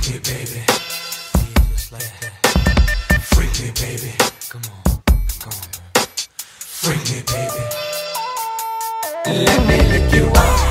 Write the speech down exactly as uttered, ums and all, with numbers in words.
me, baby. Yeah, just like that. Freak me, baby. Come on, come on. Freak me, baby. Let me lick you up.